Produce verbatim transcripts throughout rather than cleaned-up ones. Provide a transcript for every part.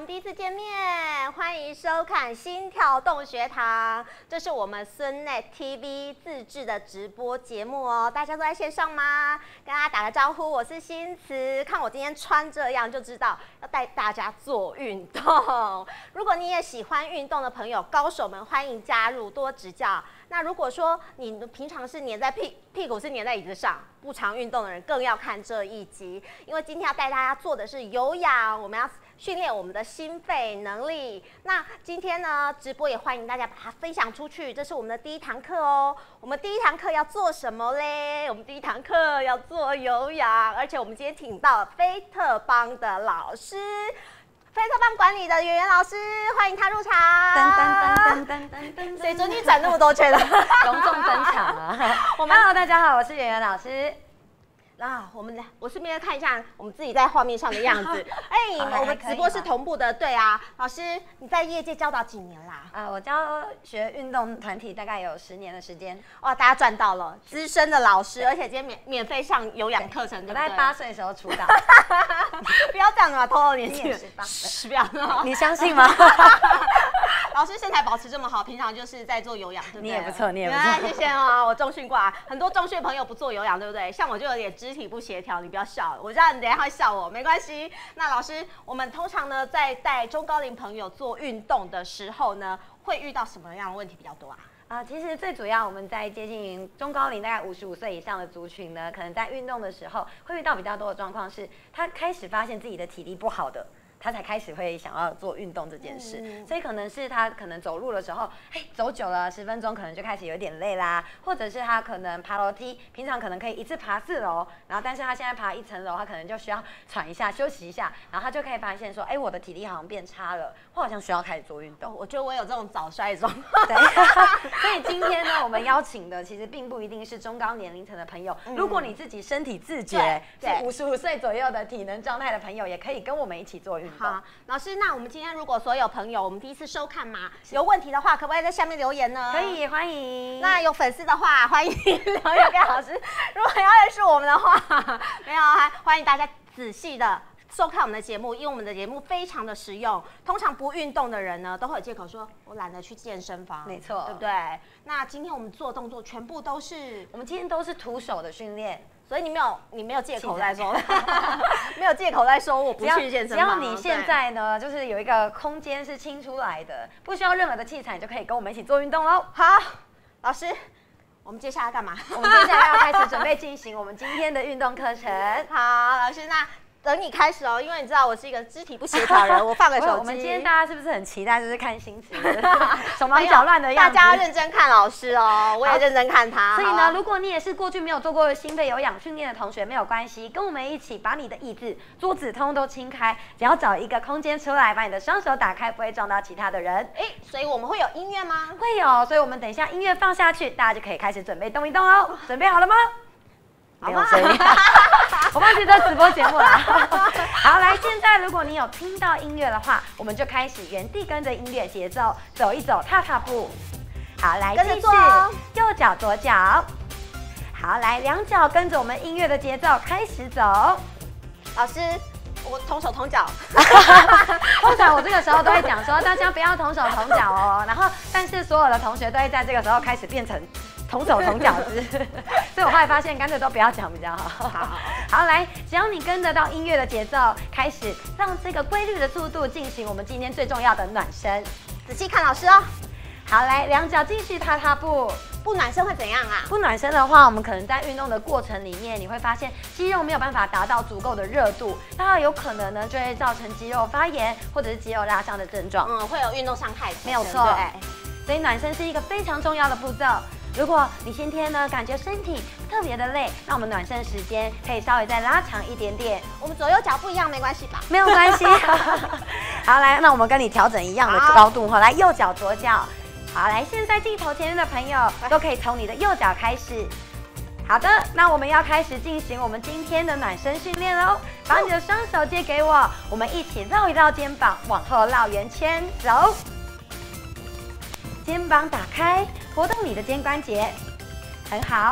们第一次见面，欢迎收看心跳动学堂，这是我们孙net T V 自制的直播节目哦。大家都在线上吗？跟大家打个招呼，我是新慈。看我今天穿这样就知道要带大家做运动。如果你也喜欢运动的朋友，高手们欢迎加入，多指教。那如果说你平常是黏在屁屁股是黏在椅子上，不常运动的人更要看这一集，因为今天要带大家做的是有氧，我们要训练我们的心肺能力。那今天呢，直播也欢迎大家把它分享出去，这是我们的第一堂课哦。我们第一堂课要做什么嘞？我们第一堂课要做有氧，而且我们今天请到菲特邦的老师。菲特邦管理的圆圆老师，欢迎他入场。 噔噔噔噔噔噔， 谁准你转那么多圈了？ 隆重登场了。我们 Hello， 大家好，我是圆圆老师。 啊，我们来，我顺便看一下我们自己在画面上的样子。哎、欸，我们直播是同步的，对啊。老师，你在业界教导几年啦？ 啊、呃，我教学运动团体大概有十年的时间。 哇，大家赚到了，资深的老师，而且今天免免费上有氧课程，对不对？ 我在八岁的时候出道。 不要这样子嘛，透露年纪。 嘘， 不要了。 你相信吗？ 老师身材保持这么好，平常就是在做有氧，对不对？ 你也不错，你也不错。 谢谢啊，我重训过啊，很多重训朋友不做有氧，对不对？像我就有点肢体不协调，你不要笑了，我知道你等一下会笑我，没关系。那老师，我们通常呢在带中高龄朋友做运动的时候呢，会遇到什么样的问题比较多啊？ 啊、呃，其实最主要我们在接近中高龄，大概五十五岁以上的族群呢，可能在运动的时候会遇到比较多的状况是，他开始发现自己的体力不好的。他才开始会想要做运动这件事，嗯、所以可能是他可能走路的时候，嘿，走久了十分钟，可能就开始有点累啦，或者是他可能爬楼梯，平常可能可以一次爬四楼，然后但是他现在爬一层楼，他可能就需要喘一下、休息一下，然后他就可以发现说，哎，我的体力好像变差了，我好像需要开始做运动。 哦、我觉得我有这种早衰状况。 对，所以今天呢，我们邀请的其实并不一定是中高年龄层的朋友，嗯、如果你自己身体自觉是五十五岁左右的体能状态的朋友，也可以跟我们一起做运动。 好，老师。那我们今天如果所有朋友，我们第一次收看嘛，有问题的话，可不可以在下面留言呢？ 可以，欢迎。 那有粉丝的话，欢迎留言给老师。如果要认识我们的话，没有，还欢迎大家仔细的收看我们的节目，因为我们的节目非常的实用。通常不运动的人呢，都会有借口说，我懒得去健身房， 没错， 对不对？那今天我们做动作全部都是， 我们今天都是徒手的训练。 所以你没有，你没有借口在说，没有借口在说我不去健身房。 只要你现在呢，就是有一个空间是清出来的，不需要任何的器材，你就可以跟我们一起做运动喽。 好，老师，我们接下来干嘛？ 我们接下来要开始准备进行我们今天的运动课程。 好，老师，那等你开始哦，因为你知道我是一个肢体不协调的人，我放个手机。 我们今天大家是不是很期待，就是看新词手忙脚乱的样子？ 大家认真看老师哦，我也认真看他。 所以呢，如果你也是过去没有做过心肺有氧训练的同学，没有关系，跟我们一起把你的椅子、桌子通都清开，只要找一个空间出来，把你的双手打开，不会撞到其他的人。 哎，所以我们会有音乐吗？ 会有，所以我们等一下音乐放下去，大家就可以开始准备动一动哦。准备好了吗？没有声音，我忘记这直播节目了。好，来，现在如果你有听到音乐的话，我们就开始原地跟着音乐节奏走一走，踏踏步。好，来， 跟着做哦。 右脚左脚。好，来，两脚跟着我们音乐的节奏开始走。 老师，我同手同脚。 通常我这个时候都会讲说，大家不要同手同脚哦。然后，但是所有的同学都会在这个时候开始变成同手同脚姿，所以我后来发现干脆都不要讲比较好。好，好，来，只要你跟得到音乐的节奏，开始让这个规律的速度进行我们今天最重要的暖身。 仔细看老师哦。 好，来，两脚继续踏踏步。 不暖身会怎样啊？ 不暖身的话，我们可能在运动的过程里面，你会发现肌肉没有办法达到足够的热度，那有可能呢就会造成肌肉发炎或者是肌肉拉伤的症状。 嗯，会有运动伤害。 没有错。所以暖身是一个非常重要的步骤。如果你今天呢感觉身体特别的累，那我们暖身时间可以稍微再拉长一点点。 我们左右脚不一样没关系吧？ 没有关系。好，来，那我们跟你调整一样的高度哈。来，右脚左脚。好，来，现在镜头前面的朋友都可以从你的右脚开始。好的，那我们要开始进行我们今天的暖身训练喽。把你的双手借给我，我们一起绕一绕肩膀，往后绕圆圈，走。肩膀打开，活动你的肩关节，很好。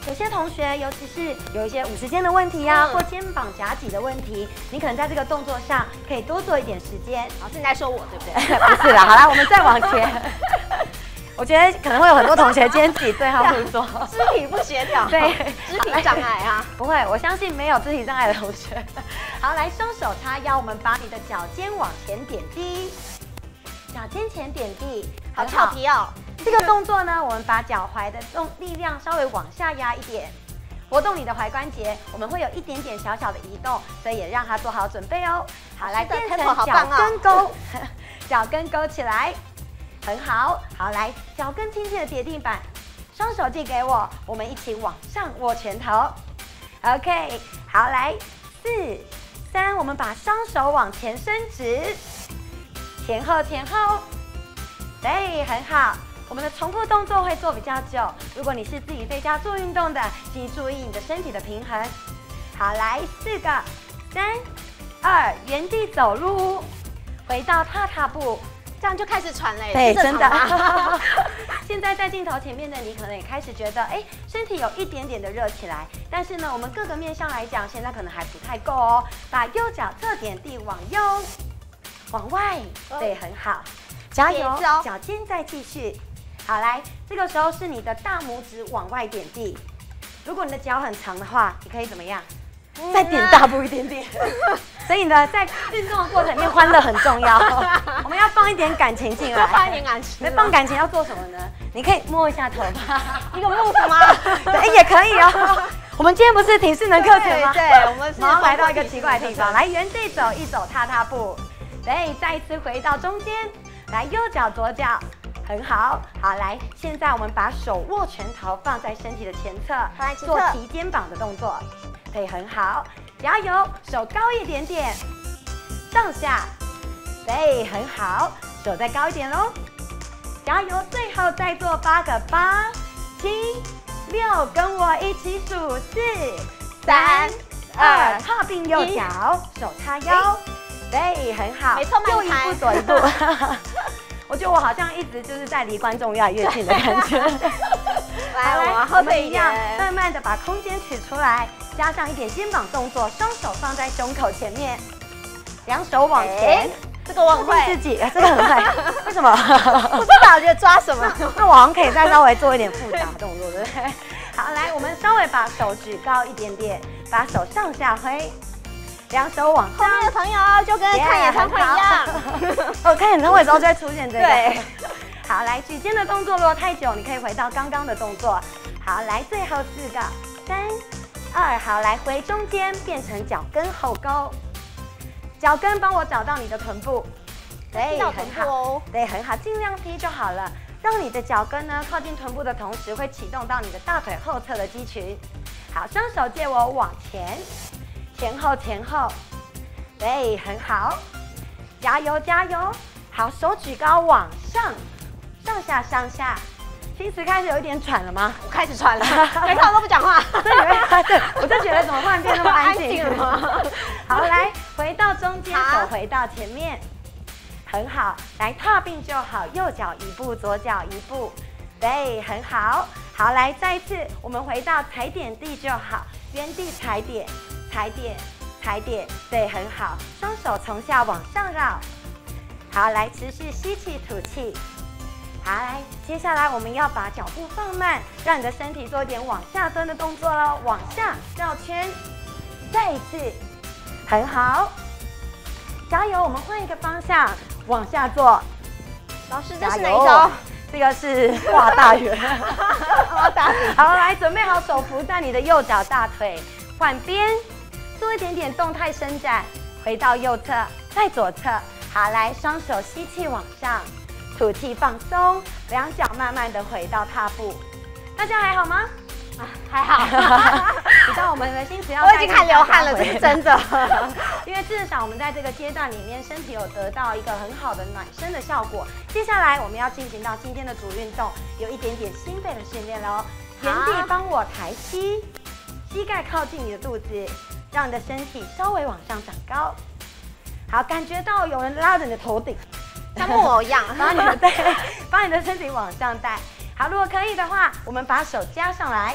有些同学，尤其是有一些五十肩的问题呀、啊， 嗯、 或肩膀夹脊的问题，你可能在这个动作上可以多做一点时间。 老师你在说我对不对？ 不是啦，好啦，我们再往前。我觉得可能会有很多同学肩颈对号入座， 肢体不协调， 对， 肢体障碍啊。 不会，我相信没有肢体障碍的同学。好，来双手叉腰，我们把你的脚尖往前点地，脚尖前点地， 好俏皮哦。 这个动作呢，我们把脚踝的动力量稍微往下压一点，活动你的踝关节，我们会有一点点小小的移动，所以也让它做好准备哦。好，来变成脚跟勾，脚跟勾起来。很好，好来，脚跟轻轻的叠地板，双手借给我，我们一起往上握拳头。OK， 好来，四、三，我们把双手往前伸直，前后前后，对，很好。我们的重复动作会做比较久，如果你是自己在家做运动的，请注意你的身体的平衡。好，来，四个，三、二，原地走路，回到踏踏步。 这样就开始喘嘞， 对，真的。现在在镜头前面的你，可能也开始觉得，哎，身体有一点点的热起来。但是呢，我们各个面向来讲，现在可能还不太够哦。把右脚侧点地往右，往外，对，很好，加油，脚尖再继续。好，来，这个时候是你的大拇指往外点地。如果你的脚很长的话，你可以怎么样？再点大步一点点。所以呢，在运动的过程里面，欢乐很重要。我们要放一点感情进来， 放一点感情。 那放感情要做什么呢？你可以摸一下头发， 一个 move 吗？ 对，也可以哦。我们今天不是体适能课程吗？ 对，我们是。 然后来到一个奇怪的地方，来原地走一走，踏踏步。对，再一次回到中间，来右脚左脚，很好。好，来，现在我们把手握拳头放在身体的前侧，做提肩膀的动作。对，很好。加油，手高一点点，上下，对，很好，手再高一点喽，加油，最后再做八个八、七、六，跟我一起数四、三、二，踏并右脚，手叉腰，对，很好， 没错， 右一步左一步。我觉得我好像一直就是在离观众越来越近的感觉。 来，往后退一点， 慢慢的把空间取出来。加上一点肩膀动作，双手放在胸口前面，两手往前。欸、 这个我很会， 自己这个很会。为什么？ 不知道，觉得抓什么？ 那我好像可以再稍微做一点复杂动作，对不对？好，来，我们稍微把手举高一点点，把手上下挥，两手往上。 后面的朋友就跟看演唱会一样。 我看演唱会的时候就会出现这个。 对。 好，来举肩的动作，如果太久，你可以回到刚刚的动作。好，来，最后四个，三。二，好，来回中间变成脚跟后勾，脚跟帮我找到你的臀部，对，很好，对，很好，尽量踢就好了，让你的脚跟呢靠近臀部的同时，会启动到你的大腿后侧的肌群。好，双手借我往前，前后前后，对，很好，加油加油，好，手举高往上，上下上下。心思开始有一点喘了吗？ 我开始喘了，没看我都不讲话。 对，对，我就觉得怎么突然变那么安静了吗？好，来回到中间，手回到前面，很好。来踏并就好，右脚一步，左脚一步，对，很好。好，来再一次，我们回到踩点地就好，原地踩点，踩点，踩点，对，很好。双手从下往上绕。好，来持续吸气，吐气。好，来，接下来我们要把脚步放慢，让你的身体做一点往下蹲的动作喽，往下绕圈，再一次，很好，加油！我们换一个方向，往下做。 老师，这是哪一招？ 这个是画大圆。 画大圆。 好，来，准备好，手扶在你的右脚大腿，换边，做一点点动态伸展，回到右侧，再左侧。好，来，双手吸气往上。吐气放松，两脚慢慢的回到踏步。大家还好吗？ 啊，还好。 你知道我们的心思要， 我已经看流汗了，这是真的。 因为至少我们在这个阶段里面，身体有得到一个很好的暖身的效果。接下来我们要进行到今天的主运动，有一点点心肺的训练喽。原地帮我抬膝，膝盖靠近你的肚子，让你的身体稍微往上长高。好，感觉到有人拉着你的头顶。 像木偶一样， 把你的对，把你的身体往上带。好，如果可以的话，我们把手加上来，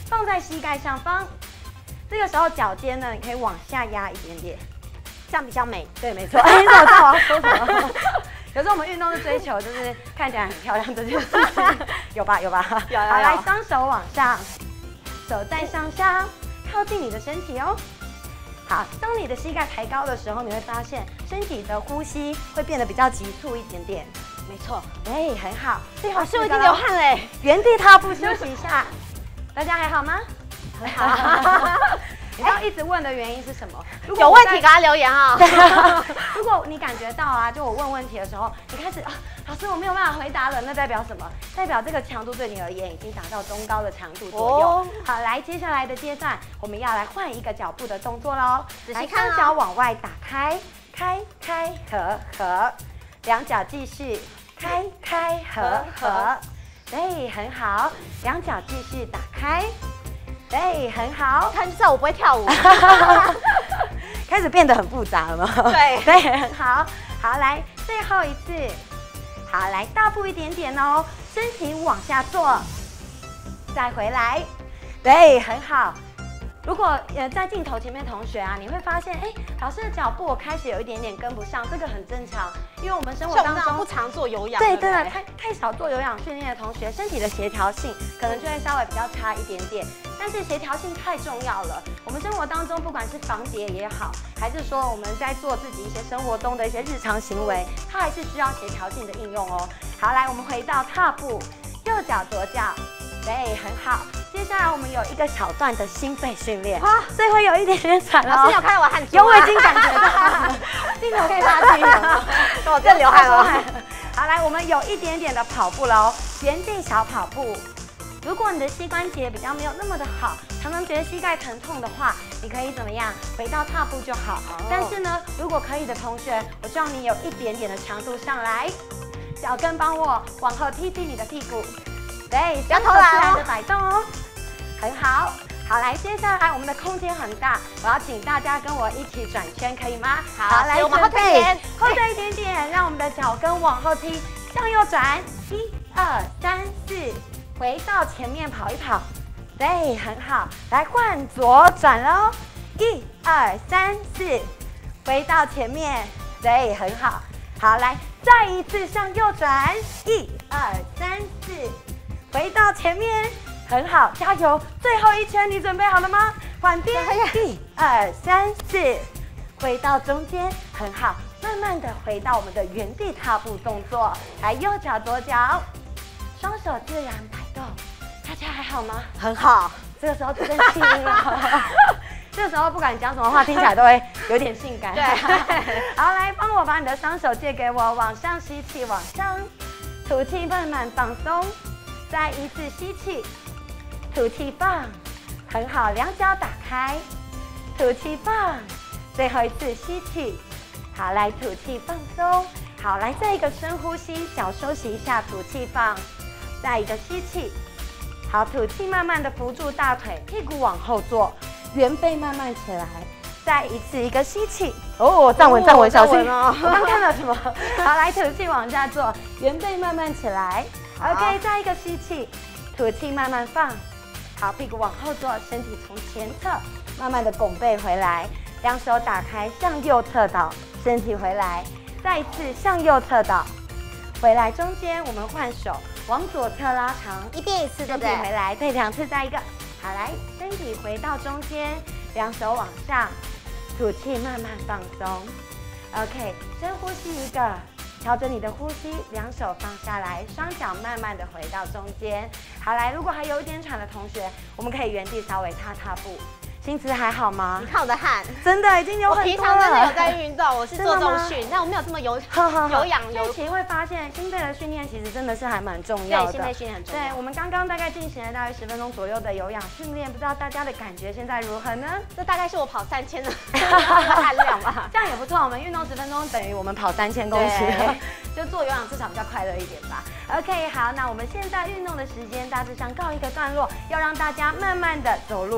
放在膝盖上方。这个时候脚尖呢，你可以往下压一点点， 这样比较美。 对，没错。哎，你怎么知道我要说什么？有时候我们运动是追求就是看起来很漂亮这件事情，有吧？有吧？ 有有有。 好，来，双手往上，手在上下，靠近你的身体哦。好，当你的膝盖抬高的时候，你会发现身体的呼吸会变得比较急促一点点。 没错。 哎，很好。最后老师，我已经流汗嘞。 原地踏步休息一下。大家还好吗？很好。你知道一直问的原因是什么？ 有问题给他留言啊！ 如果你感觉到啊，就我问问题的时候，你开始啊，老师我没有办法回答了，那代表什么？代表这个强度对你而言已经达到中高的强度左右。哦、好，来接下来的阶段，我们要来换一个脚步的动作喽。来，双脚往外打开，开开合合，两脚继续开开合合，对，很好，两脚继续打开。对，很好。 看就知道我不会跳舞， 开始变得很复杂了吗？ 对， 对，很好。好，来最后一次。好，来大步一点点哦，身体往下坐，再回来。对，很好。如果呃在镜头前面同学啊，你会发现，哎，老师的脚步我开始有一点点跟不上，这个很正常，因为我们生活当中不常做有氧， 对对，太太少做有氧训练的同学，身体的协调性可能就会稍微比较差一点点。但是协调性太重要了，我们生活当中不管是防跌也好，还是说我们在做自己一些生活中的一些日常行为，它还是需要协调性的应用哦。好，来我们回到踏步，右脚左脚，对，很好。接下来我们有一个小段的心肺训练，哇，所以会有一点点喘哦。 老师有看到我汗珠吗？ 有，我已经感觉到。镜头可以拉近了， 我真流汗了。 好，来，我们有一点点的跑步喽，原地小跑步。如果你的膝关节比较没有那么的好，常常觉得膝盖疼痛的话，你可以怎么样？回到踏步就好。哦、但是呢，如果可以的同学，我希望你有一点点的强度上来，脚跟帮我往后踢踢你的屁股。对， 不要偷懒哦， 自然的摆动哦，很好。好，来，接下来我们的空间很大，我要请大家跟我一起转圈，可以吗？ 好，来，我们后退一点， 后退一点点，让我们的脚跟往后踢，向右转，一二三四，回到前面跑一跑，对，很好。来换左转喽，一二三四，回到前面，对，很好。好，来，再一次向右转，一二三四。回到前面，很好，加油！最后一圈，你准备好了吗？换边，一、二、三、四，回到中间，很好，慢慢的回到我们的原地踏步动作。来，右脚、左脚，双手自然摆动。大家还好吗？ 很好。 这个时候真气了。这个时候不管你讲什么话，听起来都会有点性感。 对。 好，来，帮我把你的双手借给我，往上吸气，往上，吐气，慢慢放松。再一次吸气，吐气放，很好，两脚打开，吐气放，最后一次吸气，好，来吐气放松，好，来再一个深呼吸，小休息一下，吐气放，再一个吸气，好，吐气慢慢的扶住大腿，屁股往后坐，圆背慢慢起来，再一次一个吸气，哦，站稳站稳，小心哦，我刚看到什么？好，来吐气往下坐，圆背慢慢起来。OK， 再一个吸气，吐气慢慢放，好，屁股往后坐，身体从前侧慢慢的拱背回来，两手打开向右侧倒，身体回来，再一次向右侧倒，回来中间我们换手往左侧拉长， 一边一次，对不对？ 身体回来，对，两次再一个，好，来，身体回到中间，两手往上，吐气慢慢放松 ，OK， 深呼吸一个。调整你的呼吸，两手放下来，双脚慢慢的回到中间。好，来，如果还有一点喘的同学，我们可以原地稍微踏踏步。心慈还好吗？ 你看我的汗， 真的已经有很多了。 我平常真的有在运动，我是做重训，但我没有这么有有氧有。 其实会发现心肺的训练其实真的是还蛮重要的。 对，心肺训练很重要。 对，我们刚刚大概进行了大概十分钟左右的有氧训练，不知道大家的感觉现在如何呢？ 这大概是我跑三千的汗量吧。 这样也不错，我们运动十分钟等于我们跑三千公尺，就做有氧至少比较快乐一点吧。OK， 好，那我们现在运动的时间大致上告一个段落，要让大家慢慢的走路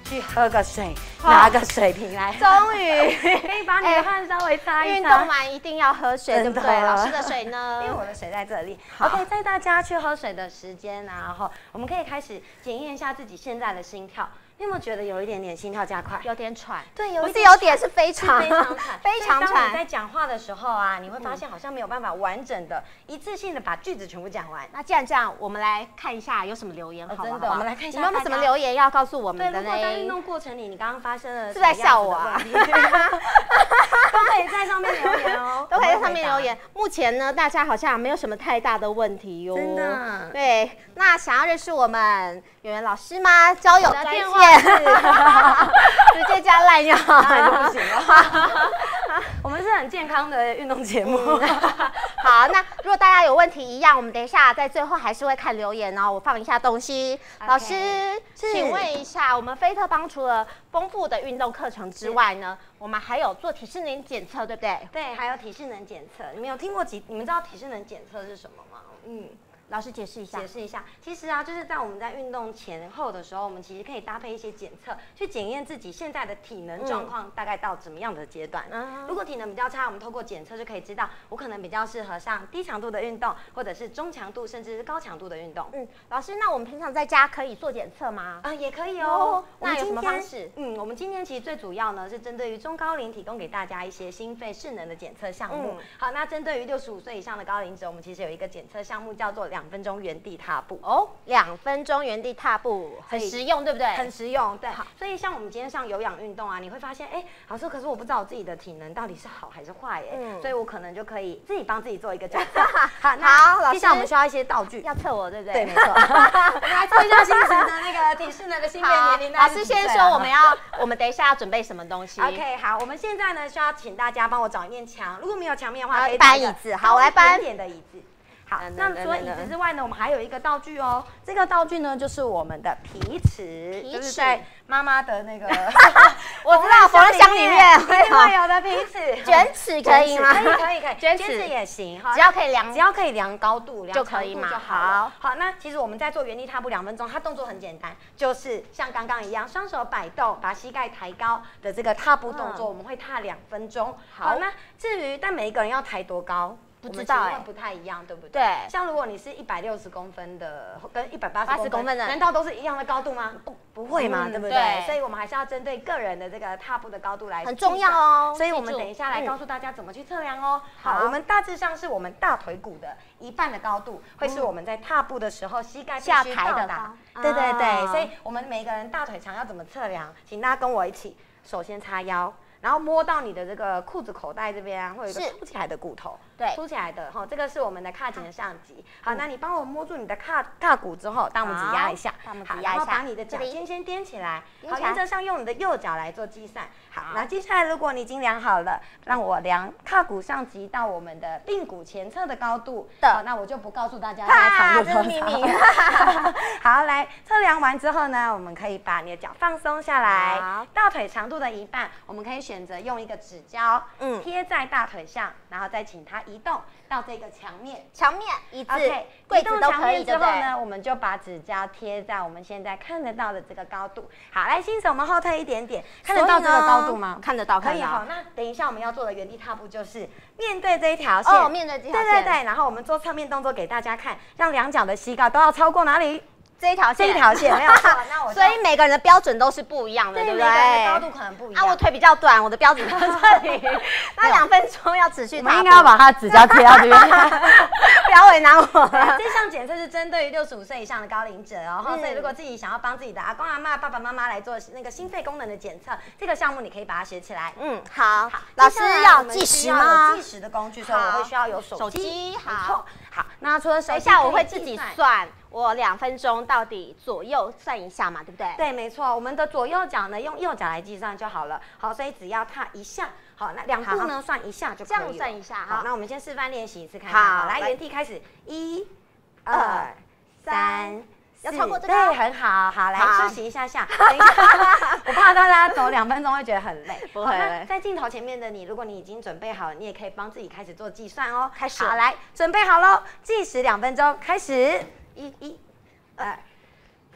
去喝个水，拿个水瓶来， 终于可以把你的汗稍微擦一擦。 运动完一定要喝水，对不对？老师的水呢？ 因为我的水在这里。OK， 在大家去喝水的时间啊，然后我们可以开始检验一下自己现在的心跳。你有没有觉得有一点点心跳加快？ 有点喘。 对，有不是有点，是非常非常喘， 非常喘。 当你在讲话的时候啊，你会发现好像没有办法完整的、一次性的把句子全部讲完。 那既然这样，我们来看一下有什么留言，好不好？ 真的，我们来看一下有没有什么留言要告诉我们的呢？ 对，如果在运动过程里，你刚刚发生了是在笑我啊？ 都可以在上面留言哦， 都可以在上面留言。目前呢，大家好像没有什么太大的问题哟。 真的。 对，那想要认识我们圆圆老师吗？交友专线。直接加赖尿那就不行了。我们是很健康的运动节目。 好，那如果大家有问题一样，我们等一下在最后还是会看留言哦。我放一下东西。老师，请问一下，我们菲特邦除了丰富的运动课程之外呢，我们还有做体适能检测，对不对？ 对，还有体适能检测。你们有听过几？你们知道体适能检测是什么吗？嗯。 老师解释一下， 解释一下。其实啊，就是在我们在运动前后的时候，我们其实可以搭配一些检测，去检验自己现在的体能状况大概到怎么样的阶段。嗯、如果体能比较差，我们透过检测就可以知道，我可能比较适合上低强度的运动，或者是中强度甚至是高强度的运动。 嗯，老师，那我们平常在家可以做检测吗？ 啊、呃，也可以哦。 那有什么方式？ 嗯，我们今天其实最主要呢是针对于中高龄提供给大家一些心肺适能的检测项目。嗯、好，那针对于六十五岁以上的高龄者，我们其实有一个检测项目叫做两分钟原地踏步哦，两分钟原地踏步，很实用，对不对？ 很实用，对。好，所以像我们今天上有氧运动啊，你会发现，哎，老师，可是我不知道我自己的体能到底是好还是坏，哎、嗯，所以我可能就可以自己帮自己做一个检测。好， 好，老师， 接下来我们需要一些道具， 要测我，对不对？ 对，没错。我们来测一下新时的那个体适能的心肺年龄。 老师先说，我们要，我们等一下要准备什么东西 ？OK， 好，我们现在呢需要请大家帮我找一面墙，如果没有墙面的话，可以搬椅子。好，我来搬一点的椅子。好，那除了椅子之外呢，我们还有一个道具哦。这个道具呢，就是我们的皮尺，就是在妈妈的那个， 我知道缝纫箱里面会有的皮尺， 卷尺可以吗？ 可以，可以，可以， 卷尺也行， 只要可以量， 只要可以量高度， 就可以嘛。 好，好，那其实我们在做原地踏步两分钟，它动作很简单，就是像刚刚一样，双手摆动，把膝盖抬高的这个踏步动作，我们会踏两分钟。好，那至于但每一个人要抬多高？不知道哎，不太一样，对不对？ 对， 像如果你是一百六十公分的，跟一百八十公分的， 难道都是一样的高度吗？不，不会嘛， 嗯、 对不对？对，所以我们还是要针对个人的这个踏步的高度来， 很重要哦。 所以我们等一下来告诉大家怎么去测量哦。嗯、好，我们大致上是我们大腿骨的一半的高度，会是我们在踏步的时候膝盖必须到达。对对对，所以我们每个人大腿长要怎么测量？请大家跟我一起，首先叉腰。然后摸到你的这个裤子口袋这边啊，会有一个凸起来的骨头， 对， 凸起来的哈，这个是我们的髂颈的上棘。好，那你帮我摸住你的髂髂骨之后，大拇指压一下， 大拇指压一下， 然后把你的脚尖先踮起来，好，原则上用你的右脚来做计算。好，那接下来如果你已经量好了，让我量髂骨上棘到我们的髌骨前侧的高度的，那我就不告诉大家现在长度多少。 秘密。 好，来测量完之后呢，我们可以把你的脚放松下来，大腿长度的一半，我们可以选择用一个指胶，嗯，贴在大腿上，然后再请它移动到这个墙面， 墙面、椅子、 柜子都可以。之后呢，我们就把指胶贴在我们现在看得到的这个高度。好，来，新手们后退一点点，看得到这个高度吗？ 看得到， 可以。好，那等一下我们要做的原地踏步就是面对这一条线， 哦，面对这条线， 对对对。然后我们做侧面动作给大家看，让两脚的膝盖都要超过哪里？ 这一条线， 这一条线没有错。那我所以每个人的标准都是不一样的，对不对？ 每个人的高度可能不一样。 啊，我腿比较短，我的标准在这里。那两分钟要持续， 我们应该要把它指甲贴到这边， 不要为难我。 这项检测是针对于六十五岁以上的高龄者哦，所以如果自己想要帮自己的阿公阿嬷、爸爸妈妈来做那个心肺功能的检测，这个项目你可以把它学起来。 嗯，好。老师要计时吗？ 计时的工具，所以我会需要有手机。 好， 好。那除了手机， 等一下我会自己算。我两分钟到底左右算一下嘛，对不对？ 对，没错。我们的左右脚呢，用右脚来计算就好了。好，所以只要踏一下，好，那两步呢算一下就可以了。 这样算一下， 好。那我们先示范练习一次看看。好，来原地开始，一、二、三。 要超过这个， 对，很好，好，来休息一下下。等一下，我怕大家走两分钟会觉得很累。 不会。 那在镜头前面的你，如果你已经准备好了，你也可以帮自己开始做计算哦。 开始。 好，来，准备好喽，计时两分钟，开始。一、一、二、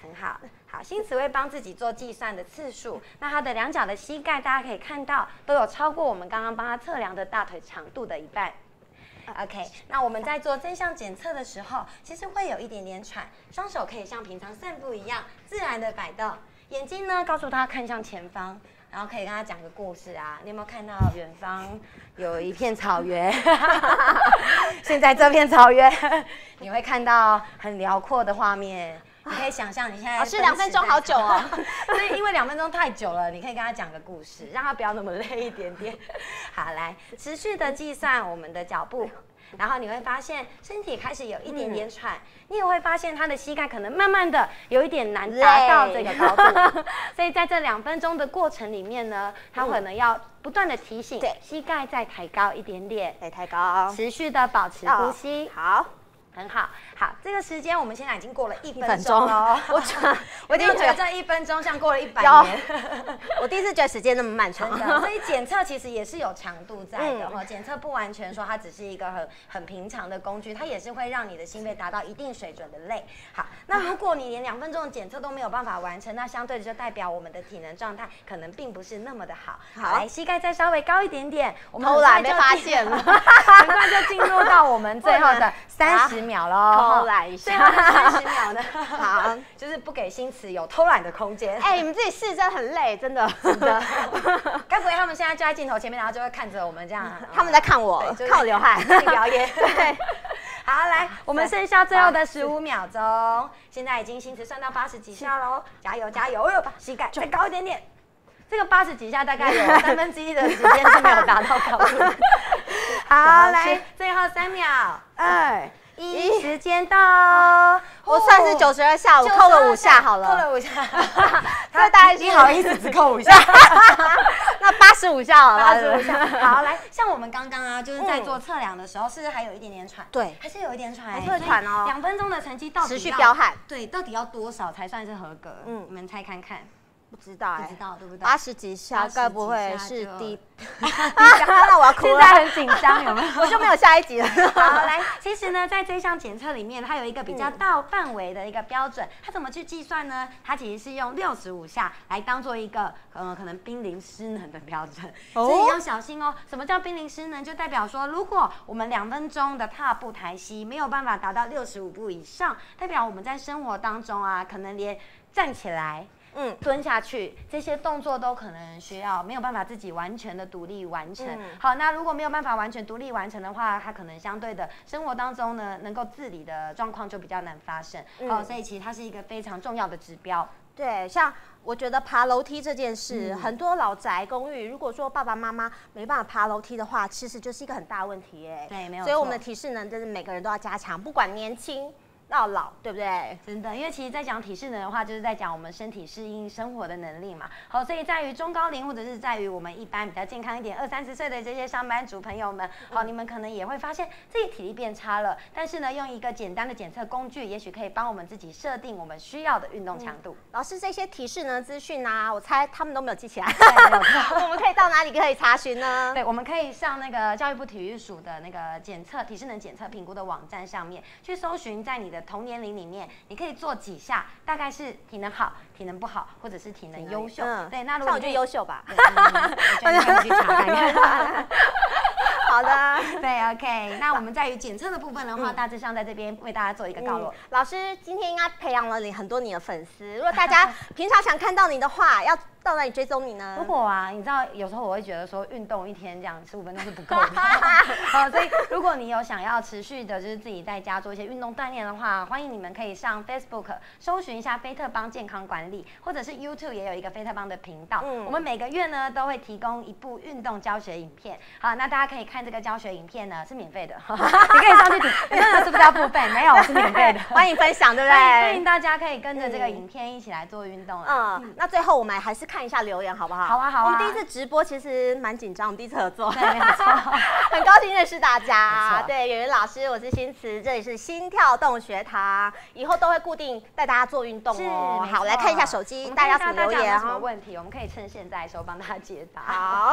很好，好，新慈会帮自己做计算的次数。那他的两脚的膝盖，大家可以看到都有超过我们刚刚帮他测量的大腿长度的一半。OK， 那我们在做这项检测的时候，其实会有一点点喘，双手可以像平常散步一样自然的摆动，眼睛呢告诉他看向前方，然后可以跟他讲个故事啊。你有没有看到远方有一片草原？现在这片草原，你会看到很辽阔的画面。你可以想象你现在老师两分钟好久哦， 所以因为两分钟太久了，你可以跟他讲个故事，让他不要那么累一点点。好，来持续的计算我们的脚步，然后你会发现身体开始有一点点喘，嗯、你也会发现他的膝盖可能慢慢的有一点难达到这个高度，所以在这两分钟的过程里面呢，他可能要不断的提醒，对，膝盖再抬高一点点， 再抬高， 持续的保持呼吸， 好。 很好，好，这个时间我们现在已经过了一分钟了。 我我第一次觉得这一分钟像过了一百年。 我第一次觉得时间那么漫长。 所以检测其实也是有长度在的哈，检测不完全说它只是一个很很平常的工具，它也是会让你的心肺达到一定水准的累。好，那如果你连两分钟的检测都没有办法完成，那相对的就代表我们的体能状态可能并不是那么的好。好，来膝盖再稍微高一点点，我们偷懒没发现了， 很快就进入到我们最后的三十秒喽， 偷懒一下， 最后的三十秒呢， 好， 就是不给新慈有偷懒的空间。 哎、欸，你们自己试真的很累，真的，真的。 该不会他们现在就在镜头前面，然后就会看着我们这样？ 他们在看我，就是、看我流汗， 表演。 对， 好，来，我们剩下最后的十五秒钟，现在已经新慈算到八十几下喽，加油加油！哎呦，膝盖再高一点点。这个八十几下大概有三分之一的时间是没有达到高度。好，来，最后三秒，二。一，时间到， 我算是九十二下，我扣了五下好了， 扣了五下， 这大概你好意思只扣五下？ 那八十五下好了， 八十五下。好，来，像我们刚刚啊，就是在做测量的时候，是不是还有一点点喘？ 对， 还是有一点喘， 还是会喘哦。 两分钟的成绩到底持续飙汗， 对，到底要多少才算是合格？嗯，你们猜看看。 不知道哎、 欸，不知道对不对？ 八十几下，该不会是低？ 那我要哭了，现在很紧张，有没有？ 我就没有下一集了。 好，来，其实呢，在这项检测里面，它有一个比较大范围的一个标准，它怎么去计算呢？它其实是用六十五下来当做一个呃可能濒临失能的标准，哦、所以要小心哦。什么叫濒临失能？就代表说，如果我们两分钟的踏步抬膝没有办法达到六十五步以上，代表我们在生活当中啊，可能连站起来。嗯，蹲下去这些动作都可能需要没有办法自己完全的独立完成。嗯、好，那如果没有办法完全独立完成的话，它可能相对的生活当中呢，能够自理的状况就比较难发生。嗯、好，所以其实它是一个非常重要的指标。 对，像我觉得爬楼梯这件事，嗯、很多老宅公寓，如果说爸爸妈妈没办法爬楼梯的话，其实就是一个很大的问题耶。 对，没有错。 所以我们的体适能真的每个人都要加强，不管年轻到老，对不对？ 真的，因为其实，在讲体适能的话，就是在讲我们身体适应生活的能力嘛。好，所以在于中高龄，或者是在于我们一般比较健康一点、二三十岁的这些上班族朋友们，好，你们可能也会发现自己体力变差了。但是呢，用一个简单的检测工具，也许可以帮我们自己设定我们需要的运动强度。嗯、 老师，这些体适能资讯啊，我猜他们都没有记起来。对，我们可以到哪里可以查询呢？ 对，我们可以上那个教育部体育署的那个检测体适能检测评估的网站上面去搜寻，在你的同年龄里面，你可以做几下，大概是体能好、体能不好，或者是体能优秀。嗯，对，那如果我觉得优秀吧， 嗯、我觉得你可以去查看看。 好的， 对 ，OK。那我们在于检测的部分的话，嗯、大致上在这边为大家做一个告落。 嗯、老师今天应该培养了你很多你的粉丝，如果大家平常想看到你的话，要到哪里追踪你呢？ 如果啊，你知道有时候我会觉得说运动一天这样十五分钟是不够的，好，所以如果你有想要持续的，就是自己在家做一些运动锻炼的话，欢迎你们可以上 Facebook 搜寻一下菲特邦健康管理，或者是 YouTube 也有一个菲特邦的频道。嗯、我们每个月呢都会提供一部运动教学影片，好，那大家可以看这个教学影片呢是免费的，你可以上去点，你问是不是要付费？没有，是免费的。 欢迎分享，对不对？ 欢迎大家可以跟着这个影片一起来做运动。 嗯，嗯那最后我们还是看一下留言好不好？ 好啊，好啊。 我们第一次直播其实蛮紧张，我们第一次合作， 对，没有错， 很高兴认识大家。对，圆圆老师，我是新慈，这里是心跳动学堂，以后都会固定带大家做运动哦。好，来看一下手机，大家怎么留言有什么问题，我们可以趁现在的时候帮大家解答。 好。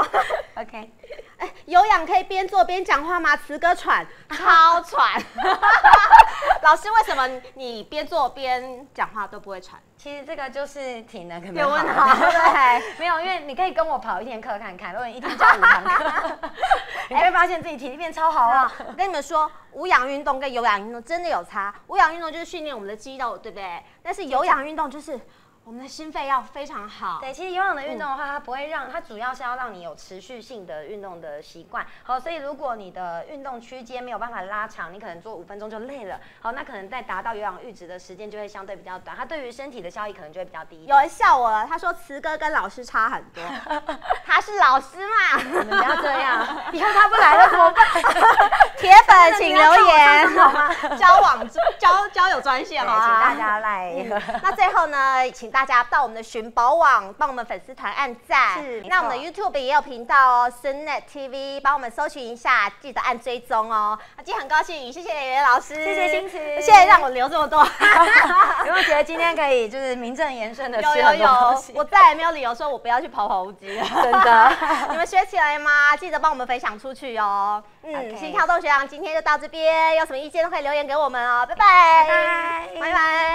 OK， 哎，有氧可以边做边讲话吗？慈哥喘，超喘。老师，为什么你边做边讲话都不会喘？ 其实这个就是体能可能有问好，对， 没有，因为你可以跟我跑一天课看看，如果你一天教五堂课，你会发现自己体力变超好啊。 我跟你们说，无氧运动跟有氧运动真的有差。无氧运动就是训练我们的肌肉，对不对？但是有氧运动就是我们的心肺要非常好。 对，其实有氧的运动的话，它不会让它主要是要让你有持续性的运动的习惯。好，所以如果你的运动区间没有办法拉长，你可能做五分钟就累了。好，那可能在达到有氧阈值的时间就会相对比较短，它对于身体的效益可能就会比较低一点。 有人笑我了，他说慈哥跟老师差很多，他是老师嘛。 你们不要这样，以后他不来了怎么办？ 铁粉请留言好吗？交往交交友专线好吗？ 请大家来。 嗯、那最后呢，请大家到我们的寻宝网帮我们粉丝团按赞。 是， 那我们的 YouTube 也有频道哦 ，Sunnet T V， 帮我们搜寻一下，记得按追踪哦。那今天很高兴，谢谢圆圆老师， 谢谢新慈， 谢谢让我留这么多。 有没有觉得今天可以就是名正言顺的吃有有有，我再也没有理由说我不要去跑跑步机了， 真的。 你们学起来吗？记得帮我们分享出去哦。嗯， okay. 心跳动学堂今天就到这边，有什么意见都可以留言给我们哦。拜拜， 拜拜， 拜拜。